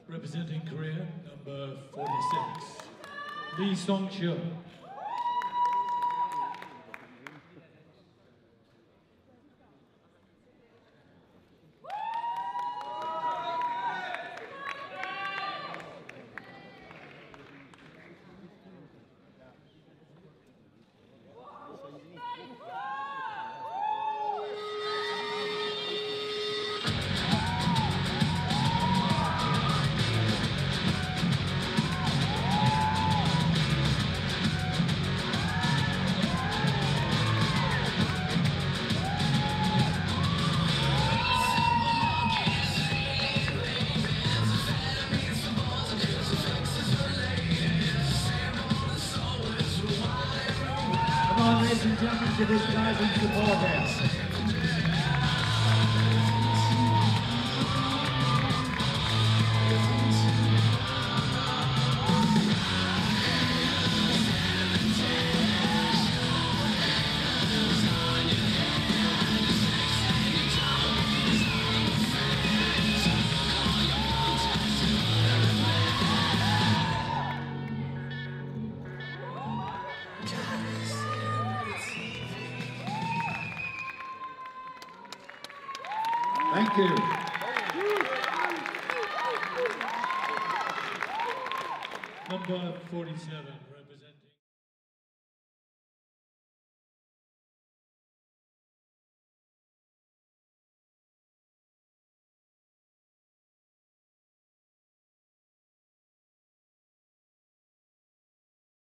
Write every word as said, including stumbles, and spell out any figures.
representing Korea, number forty-six, Lee Song-chul. Come on, ladies and gentlemen, give these guys some support here. Thank you. Number forty-seven.